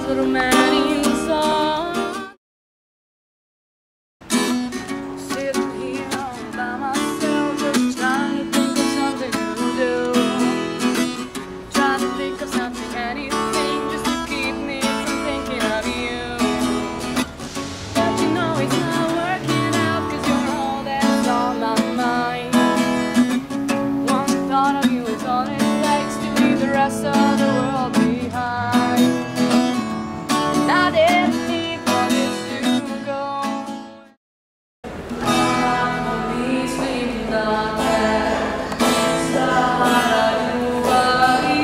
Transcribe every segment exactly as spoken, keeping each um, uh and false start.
little man inside. Sitting here all by myself, just trying to think of something to do. Trying to think of something, anything, just to keep me from thinking of you. But you know it's not working out, cause you're all that's on my mind. One thought of you is all it takes to leave the rest of the world behind. And I didn't need for this to go. I'm always thinking of that. Stara ljubavi,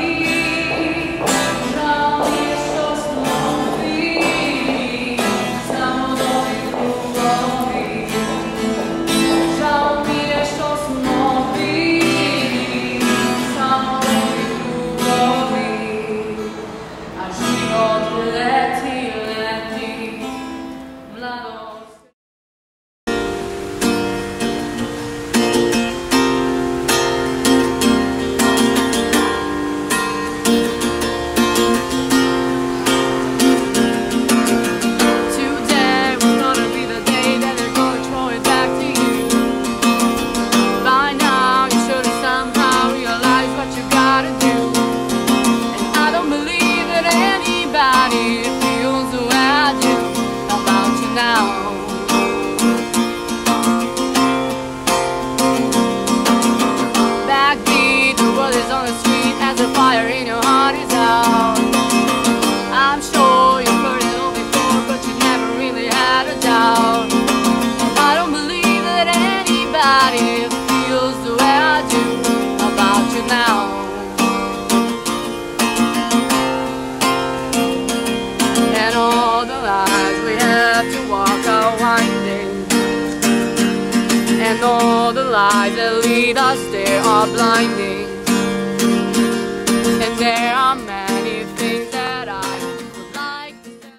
žao mi je što smo bili samo novi krugovi. Žao mi je što smo bili samo novi krugovi. A život leti, leti, mladost. Today was gonna be the day that they're gonna throw it back to you. By now you should have somehow realized what you gotta do. And I don't believe that anybody feels the way I do about you now. Backbeat, the world is on the street as the fire in your heart is out. I'm sure you've heard it all before, but you never really had a doubt. I don't believe that anybody feels the way I do about you now. And all the lies we have to walk are winding, and all the lies that lead us there are blinding. And there are many things that I would like to say.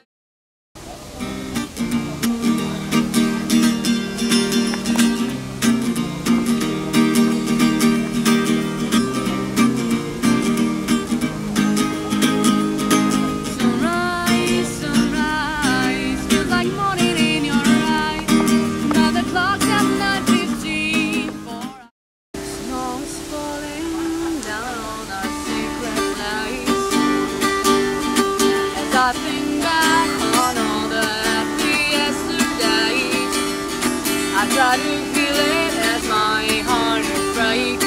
Sunrise, sunrise, feels like morning in your eyes. Now the clock's at nine fifteen. Snow is falling down on our secret place. As I think back on all the happy yesterdays, I try to feel it as my heart is breaking.